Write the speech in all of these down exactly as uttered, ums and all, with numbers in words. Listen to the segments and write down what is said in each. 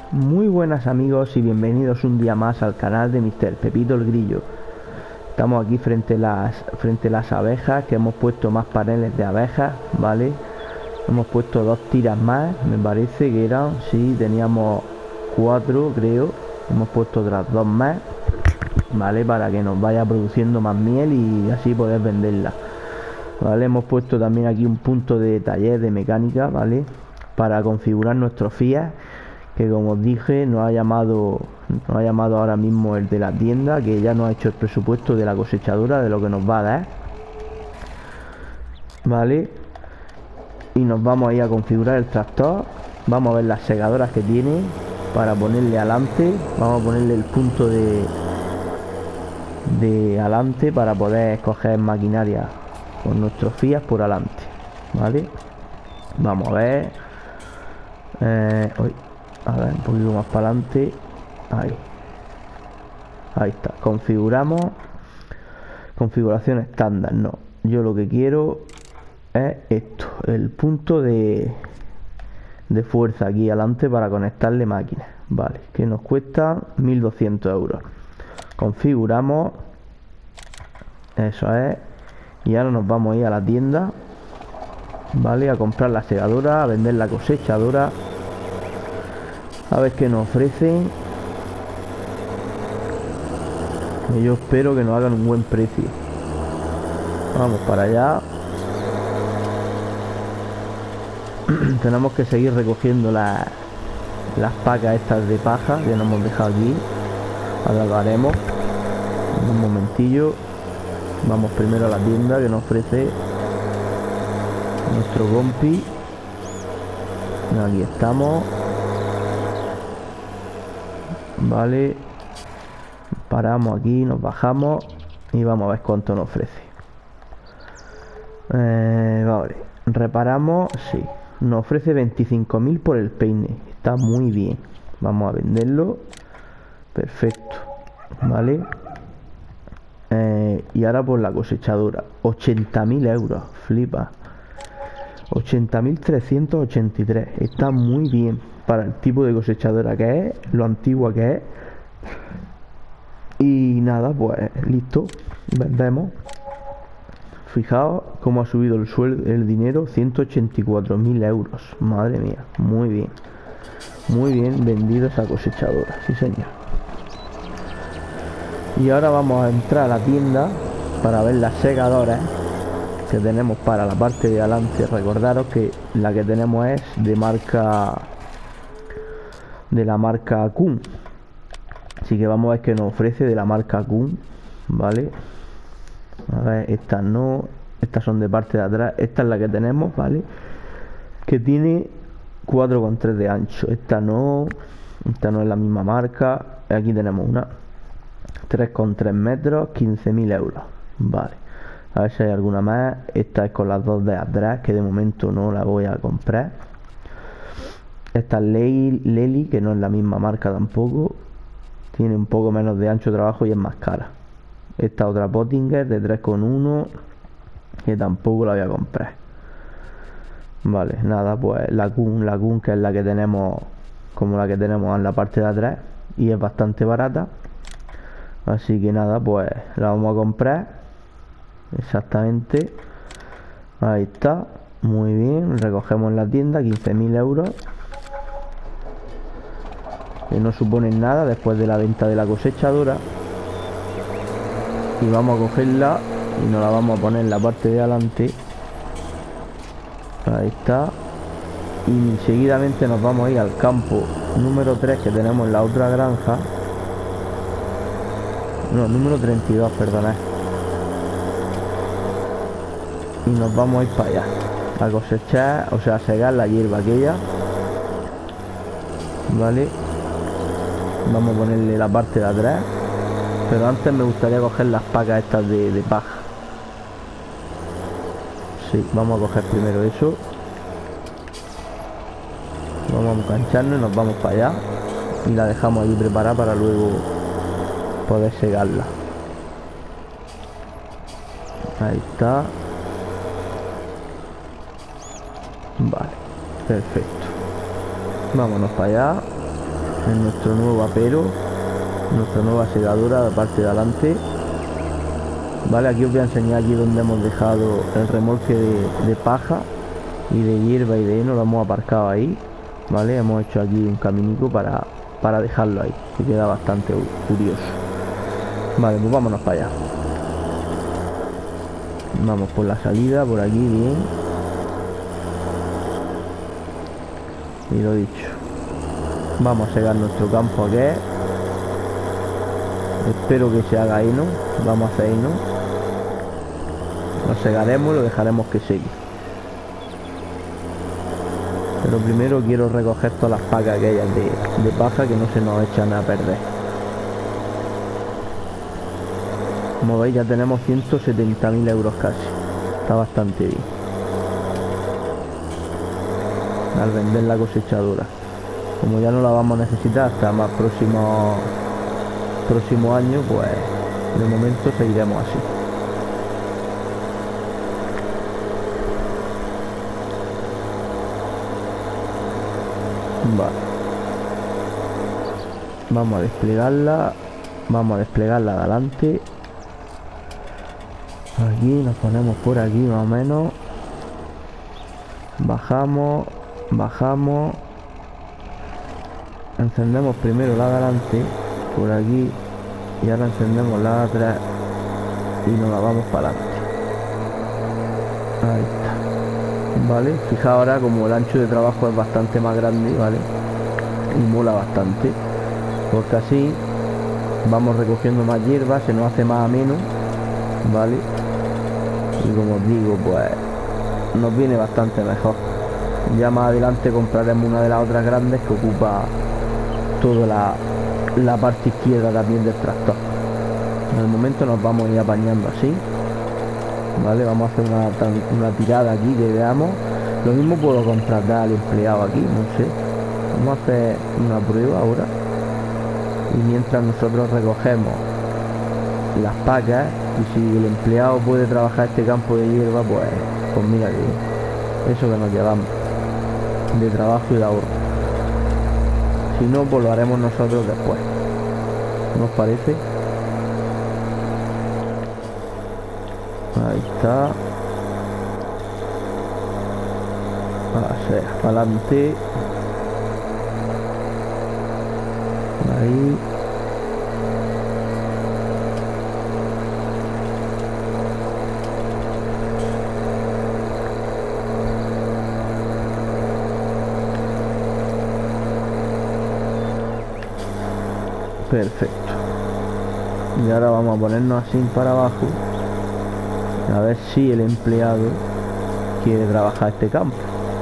Muy buenas amigos y bienvenidos un día más al canal de míster Pepito el Grillo. Estamos aquí frente a las frente a las abejas, que hemos puesto más paneles de abejas, ¿vale? Hemos puesto dos tiras más, me parece que eran, sí, teníamos cuatro creo. Hemos puesto otras dos más, ¿vale? Para que nos vaya produciendo más miel y así poder venderla, ¿vale? Hemos puesto también aquí un punto de taller de mecánica, ¿vale? Para configurar nuestros Fiat, que como os dije nos ha llamado nos ha llamado ahora mismo el de la tienda, que ya nos ha hecho el presupuesto de la cosechadora, de lo que nos va a dar, ¿vale? Y nos vamos a ir a configurar el tractor. Vamos a ver las segadoras que tiene para ponerle adelante. Vamos a ponerle el punto de de adelante para poder escoger maquinaria con nuestros Fiat por adelante, ¿vale? Vamos a ver. Eh, uy, a ver, un poquito más para adelante. Ahí. Ahí está. Configuramos. Configuración estándar. No. Yo lo que quiero es esto. El punto de, de fuerza aquí adelante para conectarle máquinas. Vale. Que nos cuesta mil doscientos euros. Configuramos. Eso es. Y ahora nos vamos a ir a la tienda. Vale. A comprar la segadora. A vender la cosechadora. A ver qué nos ofrecen. Y yo espero que nos hagan un buen precio. Vamos para allá. Tenemos que seguir recogiendo la, las pacas estas de paja que nos hemos dejado aquí. Ahora lo haremos en un momentillo. Vamos primero a la tienda que nos ofrece nuestro compi. Aquí estamos. Vale, paramos aquí, nos bajamos y vamos a ver cuánto nos ofrece. Eh, vale, reparamos, sí, nos ofrece veinticinco mil por el peine, está muy bien. Vamos a venderlo, perfecto, vale. Eh, y ahora por la cosechadora, ochenta mil euros, flipa. ochenta mil trescientos ochenta y tres, está muy bien para el tipo de cosechadora que es, lo antigua que es. Y nada, pues listo, vendemos. Fijaos cómo ha subido el sueldo, el dinero, ciento ochenta y cuatro mil euros, madre mía, muy bien, muy bien vendido esa cosechadora, sí señor. Y ahora vamos a entrar a la tienda para ver las segadoras que tenemos para la parte de adelante. Recordaros que la que tenemos es de marca de la marca Kuhn, así que vamos a ver qué nos ofrece de la marca Kuhn, vale. A ver, estas no, estas son de parte de atrás. Esta es la que tenemos, vale, que tiene cuatro coma tres de ancho. Esta no, esta no es la misma marca. Aquí tenemos una tres coma tres metros, quince mil euros, vale. A ver si hay alguna más. Esta es con las dos de atrás, que de momento no la voy a comprar. Esta es Lely, que no es la misma marca tampoco. Tiene un poco menos de ancho de trabajo y es más cara. Esta otra Pottinger de tres coma uno, que tampoco la voy a comprar. Vale, nada, pues la Kuhn, la Kuhn, que es la que tenemos, como la que tenemos en la parte de atrás, y es bastante barata. Así que nada, pues la vamos a comprar. Exactamente. Ahí está. Muy bien. Recogemos en la tienda quince mil euros. Que no suponen nada después de la venta de la cosechadora. Y vamos a cogerla y nos la vamos a poner en la parte de adelante. Ahí está. Y seguidamente nos vamos a ir al campo número tres que tenemos en la otra granja. No, número treinta y dos, perdonad. Y nos vamos a ir para allá a cosechar, o sea, a segar la hierba aquella, vale. Vamos a ponerle la parte de atrás, pero antes me gustaría coger las pacas estas de, de paja. Sí, vamos a coger primero eso. Vamos a engancharnos y nos vamos para allá. Y la dejamos ahí preparada para luego poder segarla. Ahí está. Vale, perfecto. Vámonos para allá. en nuestro nuevo vapero, nuestra nueva segadora, la parte de adelante. Vale, aquí os voy a enseñar aquí donde hemos dejado el remolque de, de paja y de hierba y de heno, lo hemos aparcado ahí. Vale, hemos hecho aquí un caminico para, para dejarlo ahí, que queda bastante curioso. Vale, pues vámonos para allá. Vamos por la salida, por aquí, bien. Y lo dicho, vamos a segar nuestro campo aquí. Espero que se haga heno. Vamos a hacer heno. Lo segaremos y lo dejaremos que seque. Pero primero quiero recoger todas las pacas aquellas de, de paja que no se nos echan a perder. Como veis ya tenemos ciento setenta mil euros casi. Está bastante bien. Al vender la cosechadora. Como ya no la vamos a necesitar hasta más próximo, próximo año, pues de momento seguiremos así. Vale. Vamos a desplegarla. Vamos a desplegarla adelante. Aquí nos ponemos por aquí más o menos. Bajamos. Bajamos. Encendemos primero la de adelante. Por aquí. Y ahora encendemos la de atrás. Y nos la vamos para adelante. Ahí está. Vale, fijaos ahora como el ancho de trabajo es bastante más grande, ¿vale? Y mola bastante, porque así vamos recogiendo más hierba, se nos hace más ameno, ¿vale? Y como os digo, pues nos viene bastante mejor. Ya más adelante compraremos una de las otras grandes que ocupa toda la, la parte izquierda también del tractor. En el momento nos vamos a ir apañando así. Vale, vamos a hacer una, una tirada aquí que veamos. Lo mismo puedo contratar al empleado aquí, no sé. Vamos a hacer una prueba ahora. Y mientras nosotros recogemos las pacas, y si el empleado puede trabajar este campo de hierba, pues, pues mira que eso que nos llevamos de trabajo y de ahorro. Si no, pues lo haremos nosotros después. ¿No os parece? Ahí está. Hacia adelante. Ahí. Perfecto. Y ahora vamos a ponernos así para abajo. A ver si el empleado quiere trabajar este campo.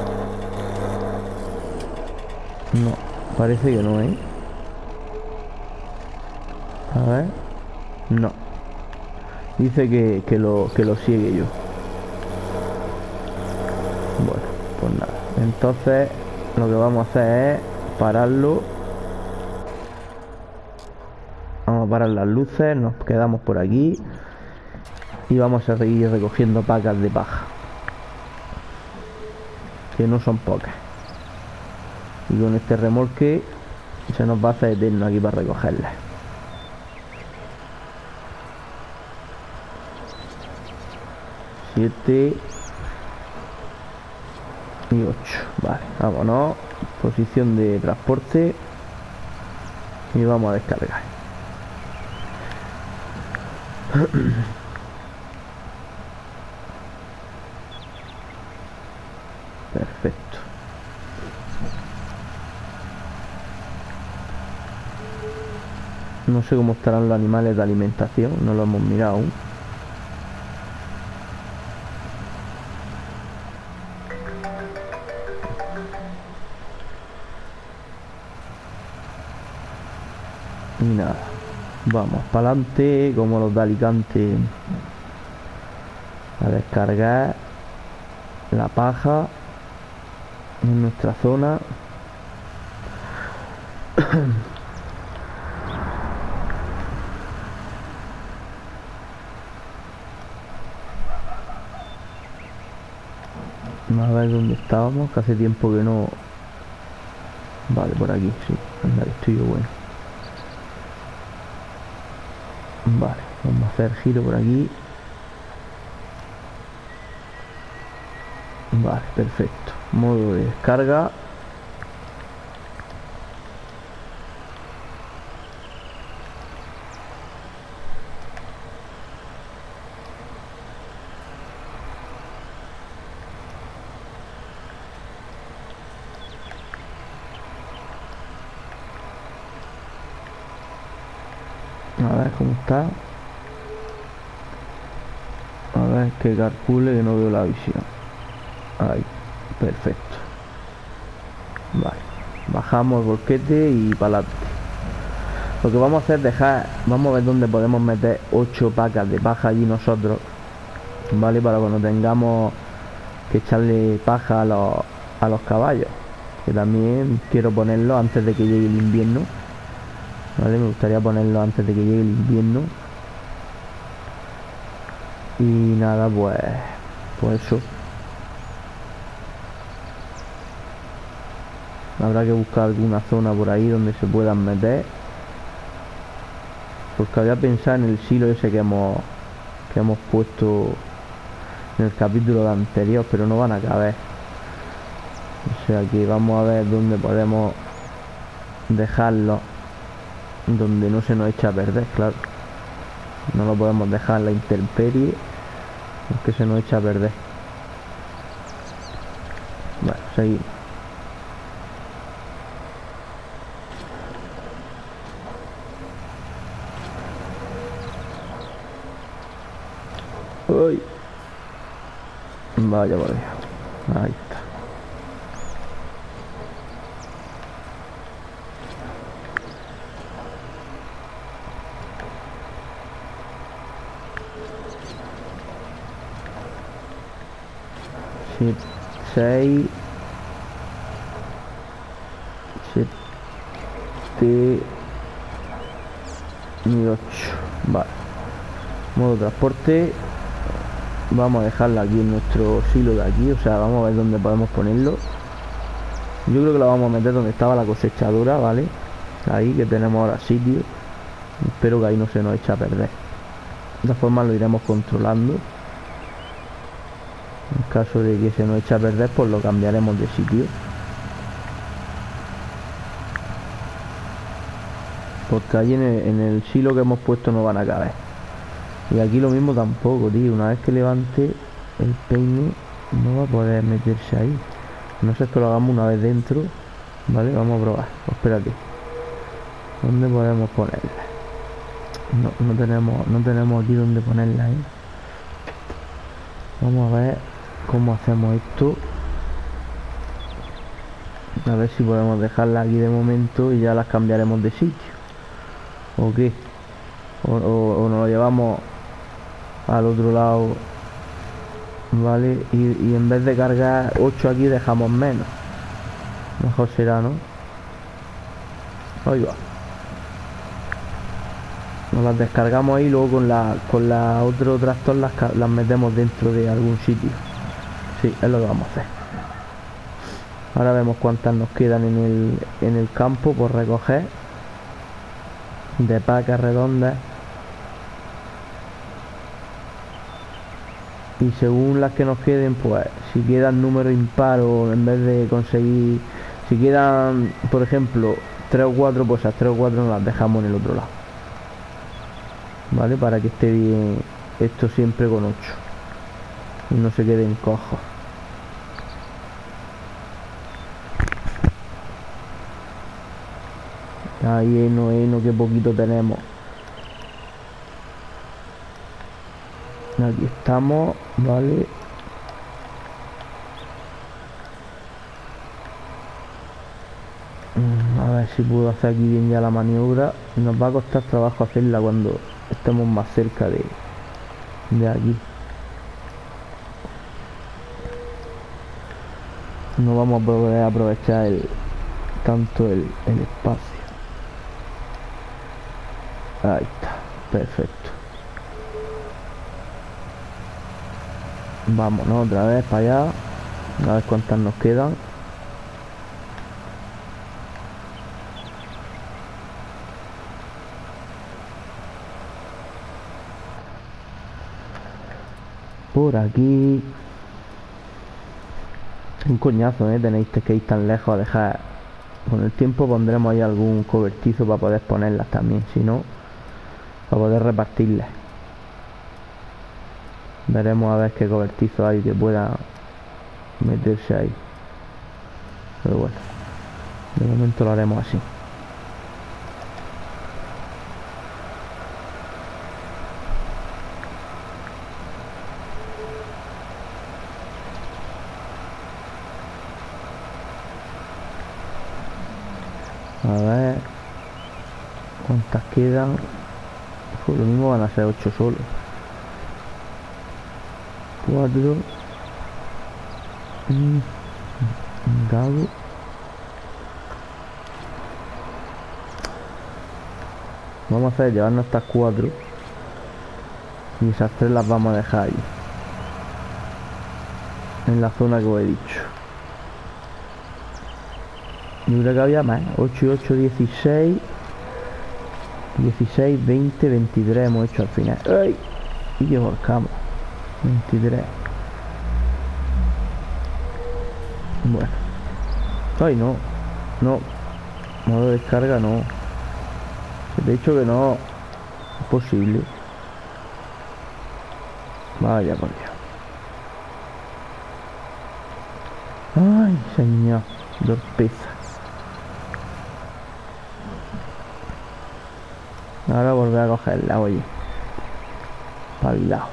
No, parece que no, ¿eh? A ver. No. Dice que, que lo que lo siegue yo. Bueno, pues nada. Entonces lo que vamos a hacer es pararlo. Vamos a parar las luces. Nos quedamos por aquí. Y vamos a seguir recogiendo pacas de paja, que no son pocas. Y con este remolque se nos va a hacer eterno aquí para recogerlas. Siete y ocho. Vale, vámonos. Posición de transporte. Y vamos a descargar. Perfecto. No sé cómo estarán los animales de alimentación, no lo hemos mirado aún. Y nada, vamos para adelante como los de Alicante a descargar la paja en nuestra zona. A ver dónde estábamos, que hace tiempo que no. Vale, por aquí, sí. Anda, que estoy yo bueno. Vale, vamos a hacer giro por aquí. Vale, perfecto. Modo de descarga. A ver cómo está. A ver que calcule, que no veo la visión. Ahí, perfecto. Vale, bajamos el volquete y para adelante. Lo que vamos a hacer es dejar, vamos a ver dónde podemos meter ocho pacas de paja allí nosotros, vale, para cuando tengamos que echarle paja a los, a los caballos, que también quiero ponerlo antes de que llegue el invierno. Vale, me gustaría ponerlo antes de que llegue el invierno. Y nada, pues pues eso. Habrá que buscar alguna zona por ahí donde se puedan meter, porque había pensado en el silo ese que hemos que hemos puesto en el capítulo de anterior, pero no van a caber. O sea que vamos a ver dónde podemos dejarlo, donde no se nos echa a perder, claro. No lo podemos dejar en la intemperie, porque se nos echa a perder. Bueno, seguimos. Uy. Vaya, vaya. Ahí está. Siete, seis, siete y ocho. Vale. Modo transporte. Vamos a dejarla aquí en nuestro silo de aquí. O sea, vamos a ver dónde podemos ponerlo. Yo creo que lo vamos a meter donde estaba la cosechadora, ¿vale? Ahí que tenemos ahora sitio. Espero que ahí no se nos eche a perder. De esta forma lo iremos controlando. En caso de que se nos eche a perder, pues lo cambiaremos de sitio. Porque allí en el, en el silo que hemos puesto no van a caber. Y aquí lo mismo tampoco, tío. Una vez que levante el peine, no va a poder meterse ahí. No sé, esto lo hagamos una vez dentro. Vale, vamos a probar. Pues espérate. ¿Dónde podemos ponerla? No, no tenemos, no tenemos aquí donde ponerla, ¿eh? Vamos a ver cómo hacemos esto. A ver si podemos dejarla aquí de momento y ya las cambiaremos de sitio. ¿O qué? O, o, o nos lo llevamos al otro lado. Vale, y, y en vez de cargar ocho aquí dejamos menos. Mejor será, ¿no? Ahí va. Nos las descargamos ahí y luego con la con la otro tractor las, las metemos dentro de algún sitio. Sí, es lo que vamos a hacer. Ahora vemos cuántas nos quedan en el, en el campo por recoger. De pacas redondas. Y según las que nos queden, pues si quedan número impar o en vez de conseguir, si quedan por ejemplo tres o cuatro, pues a tres o cuatro nos las dejamos en el otro lado, vale, para que esté bien esto siempre con ocho y no se queden cojos. Ahí heno, heno, que poquito tenemos. Aquí estamos, vale. A ver si puedo hacer aquí bien ya la maniobra. Nos va a costar trabajo hacerla cuando estemos más cerca de, de aquí. No vamos a poder aprovechar el, tanto el, el espacio. Ahí está, perfecto. Vámonos otra vez para allá. A ver cuántas nos quedan. por aquí. Un coñazo, ¿eh? Tenéis que ir tan lejos a dejar. Con el tiempo pondremos ahí algún cobertizo para poder ponerlas también, si no, para poder repartirlas. Veremos a ver qué cobertizo hay que pueda meterse ahí. Pero bueno, de momento lo haremos así. A ver cuántas quedan. Pues lo mismo van a ser ocho solo. Cuatro. Y un dado. Vamos a hacer llevarnos estas cuatro. Y esas tres las vamos a dejar ahí. En la zona que os he dicho. Yo creo que había más. ocho y ocho, dieciséis. dieciséis, veinte, veintitrés hemos hecho al final. ¡Ay! Y que volcamos. veintitrés. Bueno. Ay, no. No. Modo de descarga no. De hecho que no. Es posible. Vaya por Dios. Ay, señor. Torpeza. Ahora volver a cogerla, oye. Para el lado.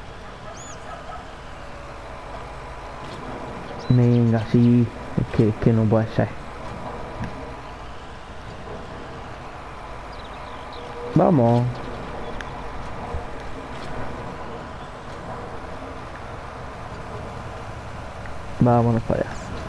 Venga, sí. Es que, es que no puede ser. Vamos. Vámonos para allá.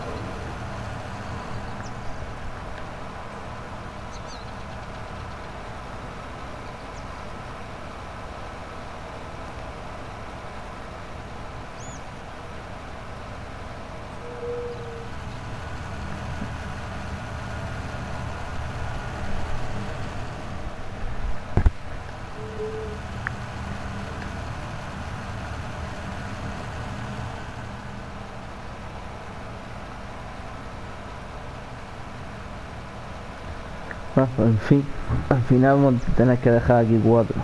Ah, en fin, al final vamos a tener que dejar aquí cuatro.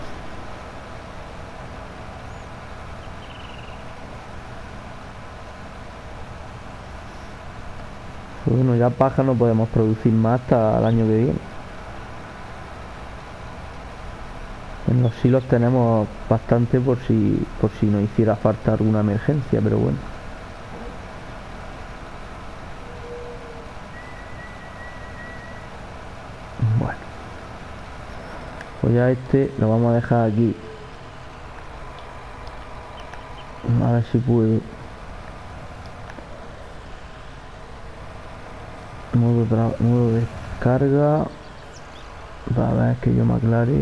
Bueno, ya paja no podemos producir más hasta el año que viene. En los silos tenemos bastante por si por si nos hiciera falta alguna emergencia, pero bueno. Bueno. Pues ya este lo vamos a dejar aquí. A ver si puedo. Modo, tra modo descarga. Para ver que yo me aclare.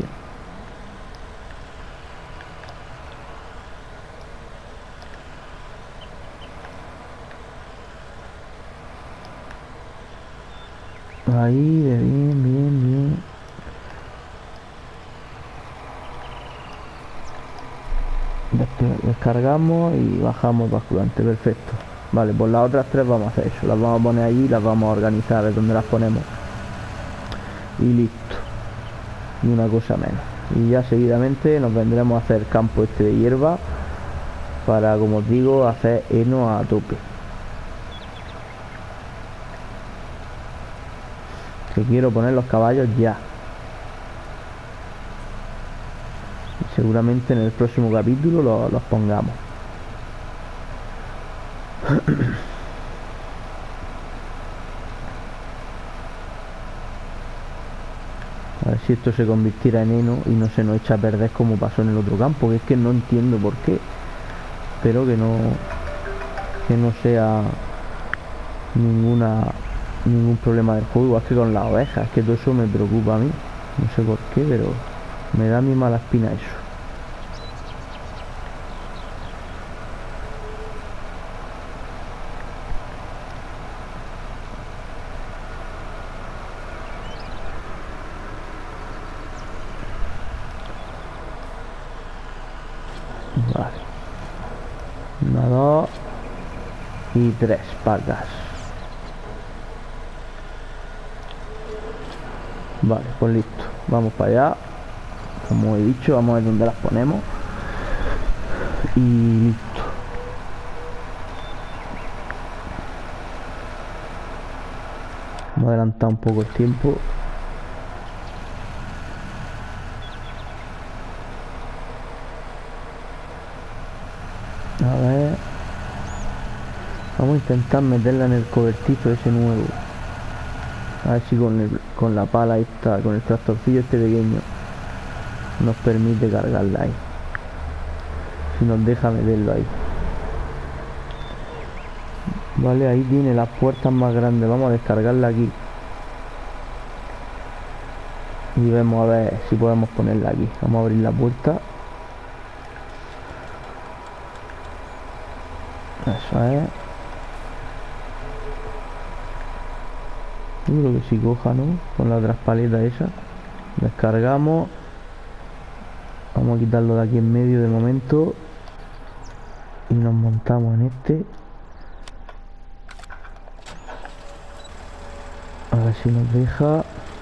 Ahí, de bien, bien, bien. Descargamos y bajamos basculante, perfecto. Vale, pues las otras tres vamos a hacer eso. Las vamos a poner allí y las vamos a organizar de donde las ponemos. Y listo. Y una cosa menos. Y ya seguidamente nos vendremos a hacer campo este de hierba. Para, como os digo, hacer heno a tope. Que quiero poner los caballos ya. Y seguramente en el próximo capítulo los, los pongamos. A ver si esto se convirtiera en heno y no se nos echa a perder como pasó en el otro campo, que es que no entiendo por qué. Espero que no que no sea ninguna ningún problema del juego, igual que con las ovejas. Es que todo eso me preocupa a mí, no sé por qué, pero me da mi mala espina eso. Vale. Una, dos y tres pacas. Vale, pues listo. Vamos para allá. Como he dicho, vamos a ver dónde las ponemos. Y listo. Vamos a adelantar un poco el tiempo. A ver. Vamos a intentar meterla en el cobertizo ese nuevo. A ver si con, el, con la pala esta, con el tractorcillo este pequeño, nos permite cargarla ahí. Si nos deja meterlo ahí. Vale, ahí tiene las puertas más grandes. Vamos a descargarla aquí. Y vemos a ver si podemos ponerla aquí. Vamos a abrir la puerta. Eso es. Yo creo que si coja, ¿no? Con las otras paletas esas. Descargamos. Vamos a quitarlo de aquí en medio de momento. Y nos montamos en este. A ver si nos deja.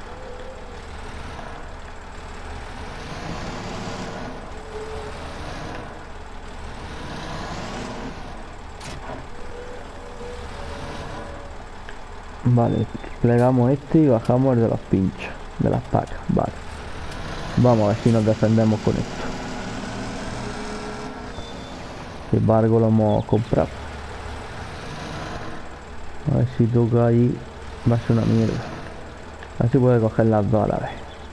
Vale, plegamos este y bajamos el de los pinchos, de las pacas, vale. Vamos a ver si nos defendemos con esto. Sin embargo lo hemos comprado. A ver si toca ahí, va a ser una mierda. A ver si puede coger las dos a la vez.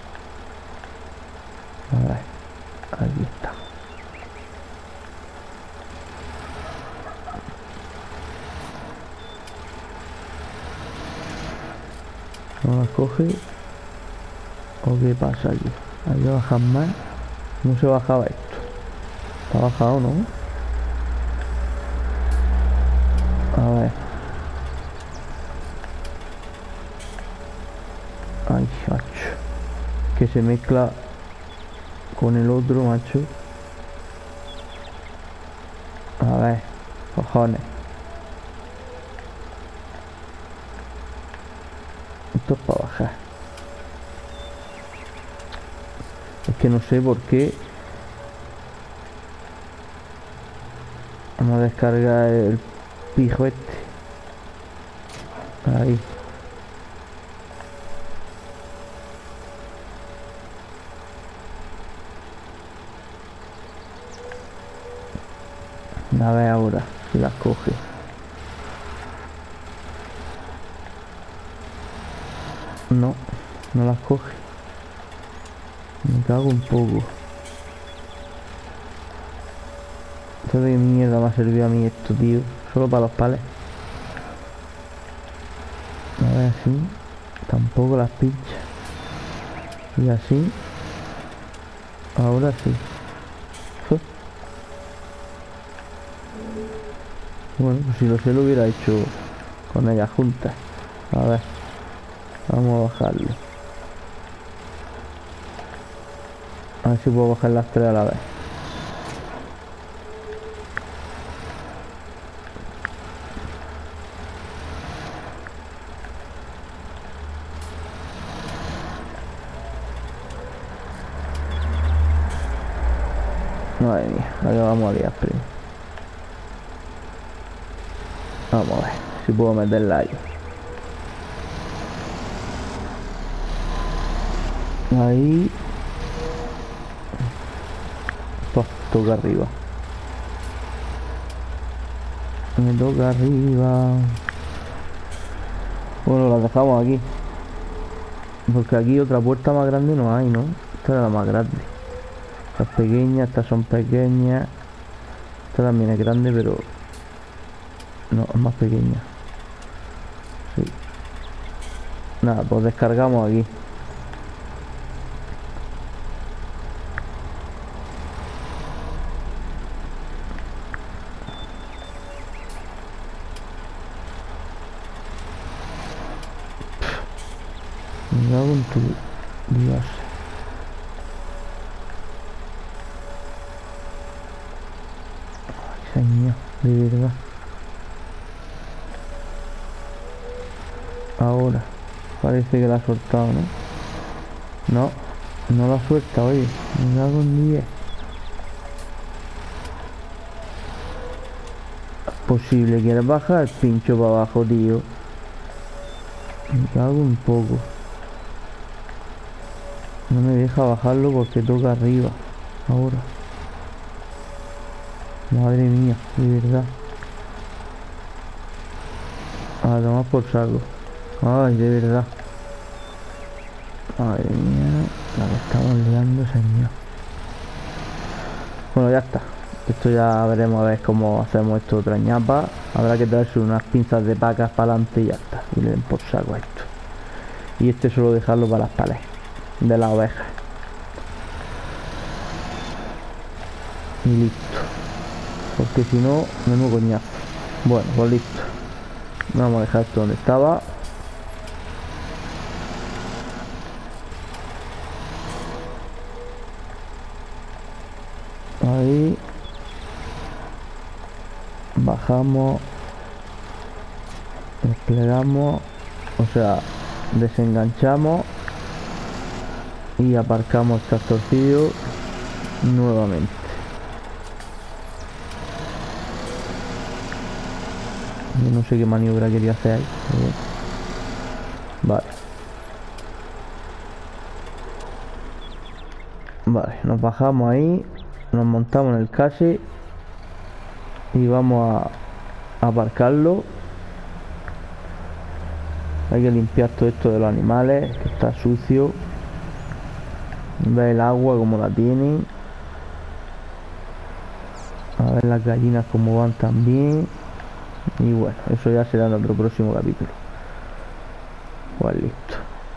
A ver, aquí está. No las coge. ¿O qué pasa aquí? Hay que bajar más. No se bajaba esto. Está bajado, ¿no? A ver. Ay, macho. Que se mezcla con el otro, macho. A ver. Cojones. Esto es para bajar. Es que no sé por qué. Vamos a descargar el pijo este. Ahí. A ver ahora si las coge. No, no las coge. Me cago un poco. ¿De qué mierda me ha servido a mí esto, tío? Solo para los palets. A ver, así. Tampoco las pincha. Y así. Ahora sí. Bueno, pues si lo sé lo hubiera hecho con ellas juntas. A ver. Vamos a bajarlo. A ver si puedo bajar las tres a la vez. Madre mía, ahora vamos a liar, primo. Vamos a ver si puedo meterla ahí. Ahí. Pues toca arriba. Me toca arriba. Bueno, la dejamos aquí. Porque aquí otra puerta más grande no hay, ¿no? Esta era la más grande. Estas pequeñas, estas son pequeñas. Esta también es grande, pero no, es más pequeña. Sí. Nada, pues descargamos aquí. Me cago en tu Dios. Ay, señor. De verdad. Ahora. Parece que la ha soltado, ¿no? No. No la suelta, oye. Me cago en diez. Posible. ¿Quieres bajar el pincho para abajo, tío? Me cago un poco. No me deja bajarlo porque toca arriba. Ahora. Madre mía, de verdad. A tomar por saco. Ay, de verdad. Madre mía, la que estamos liando, señor. Bueno, ya está. Esto ya veremos a ver cómo hacemos esto otra ñapa. Habrá que traerse unas pinzas de pacas para adelante y ya está. Y le den por saco a esto. Y este solo dejarlo para las palés de las ovejas. Y listo. Porque si no, menudo coñazo. Bueno, pues listo. Vamos a dejar esto donde estaba. Ahí. Bajamos. Desplegamos. O sea, desenganchamos. Y aparcamos el tractorcillo nuevamente. Yo no sé qué maniobra quería hacer ahí. Vale. Vale, nos bajamos ahí. Nos montamos en el casi. Y vamos a, a aparcarlo. Hay que limpiar todo esto de los animales, que está sucio. Ve el agua como la tienen. A ver las gallinas como van también. Y bueno, eso ya será en otro próximo capítulo. Pues listo.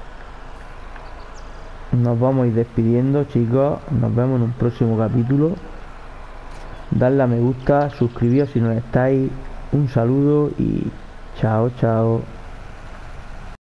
Nos vamos a ir despidiendo, chicos. Nos vemos en un próximo capítulo. Dadle a me gusta, suscribíos si no estáis. Un saludo y chao, chao.